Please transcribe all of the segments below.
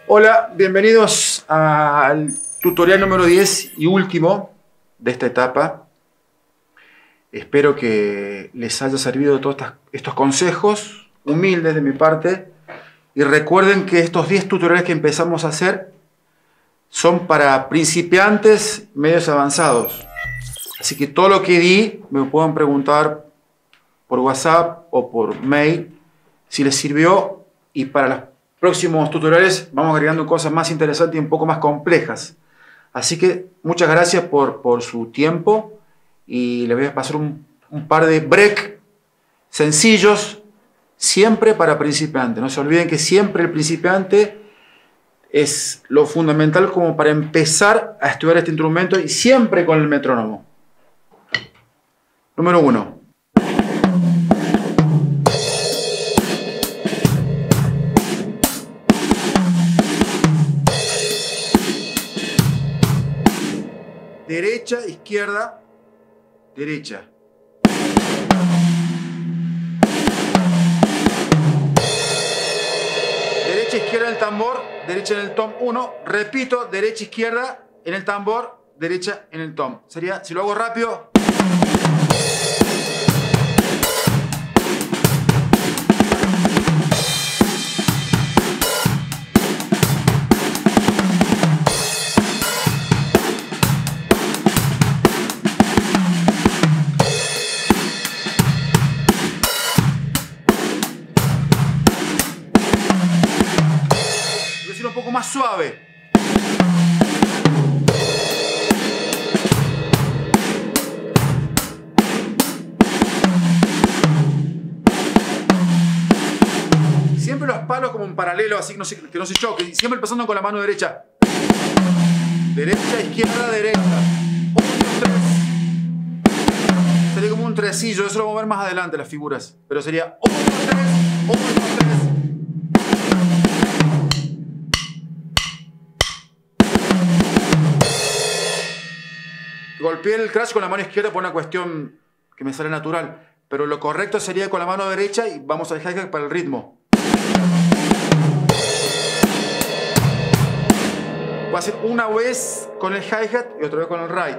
Hola, bienvenidos al tutorial número 10 y último de esta etapa. Espero que les haya servido todos estos consejos humildes de mi parte. Y recuerden que estos 10 tutoriales que empezamos a hacer son para principiantes medios avanzados. Así que todo lo que di me pueden preguntar por WhatsApp o por mail si les sirvió, y para los próximos tutoriales vamos agregando cosas más interesantes y un poco más complejas. Así que muchas gracias por su tiempo, y les voy a pasar un par de break sencillos, siempre para principiantes. No se olviden que siempre el principiante es lo fundamental como para empezar a estudiar este instrumento, y siempre con el metrónomo. Número 1. Derecha, izquierda, derecha. Derecha, izquierda en el tambor, derecha en el tom 1. Repito, derecha, izquierda en el tambor, derecha en el tom. Sería, si lo hago rápido. Un poco más suave. Siempre los palos como en paralelo, así que no se choquen. Siempre empezando con la mano derecha. Derecha, izquierda, derecha. 1, 2, 3. Sería como un tresillo. Eso lo vamos a ver más adelante, las figuras. Pero sería 1, 2, 3. 1, 2, 3. Golpeé el crash con la mano izquierda por una cuestión que me sale natural, pero lo correcto sería con la mano derecha, y vamos al hi-hat para el ritmo. Voy a hacer una vez con el hi-hat y otra vez con el ride.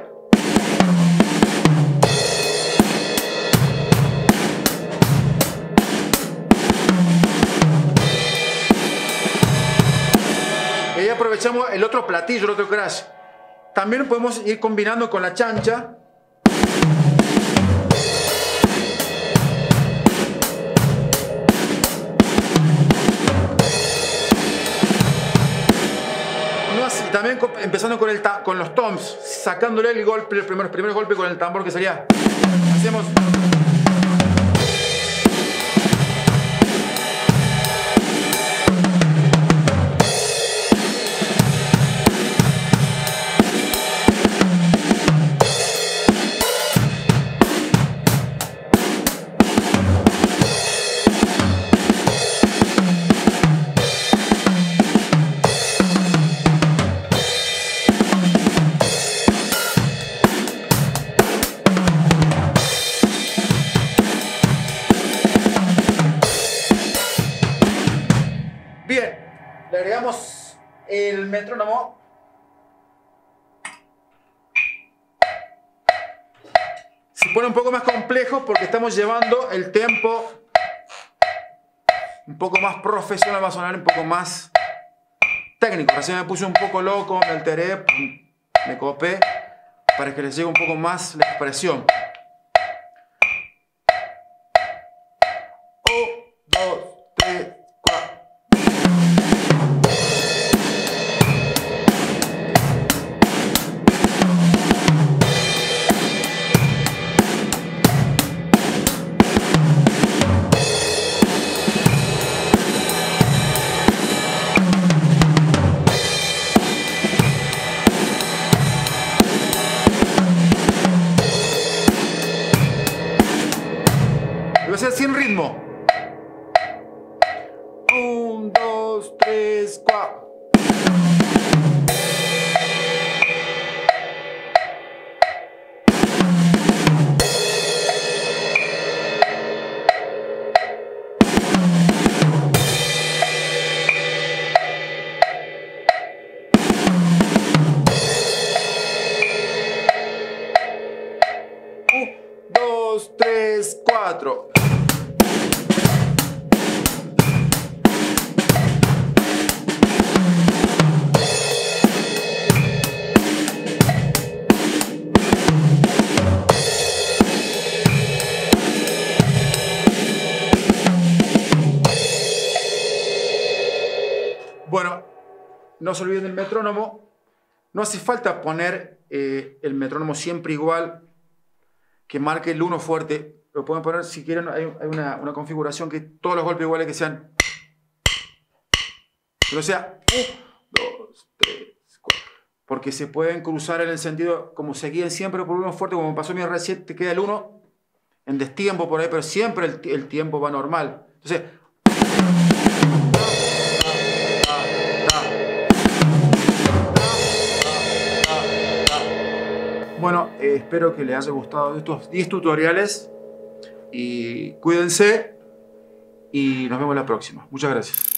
Y ahí aprovechamos el otro platillo, el otro crash. También podemos ir combinando con la chancha. Y también empezando con los toms, sacándole el golpe, el primer golpe con el tambor, que sería. Hacemos. Bien, le agregamos el metrónomo. Se pone un poco más complejo porque estamos llevando el tempo un poco más profesional, va a sonar un poco más técnico. Recién me puse un poco loco, me alteré, me copé, para que les llegue un poco más la expresión. 1, 2, 3, 4. Lo voy a hacer sin ritmo. 1, 2, 3, 4. 4. Bueno, no se olviden del metrónomo. No hace falta poner el metrónomo siempre igual, que marque el 1 fuerte. Lo pueden poner si quieren. Hay una configuración que todos los golpes iguales que sean. Pero sea 1, 2, 3, 4. Porque se pueden cruzar en el sentido, como se guían siempre por 1 fuerte, como pasó mi R7, te queda el 1 en destiempo por ahí, pero siempre el tiempo va normal. Entonces. Bueno, espero que les haya gustado estos 10 tutoriales y cuídense y nos vemos la próxima. Muchas gracias.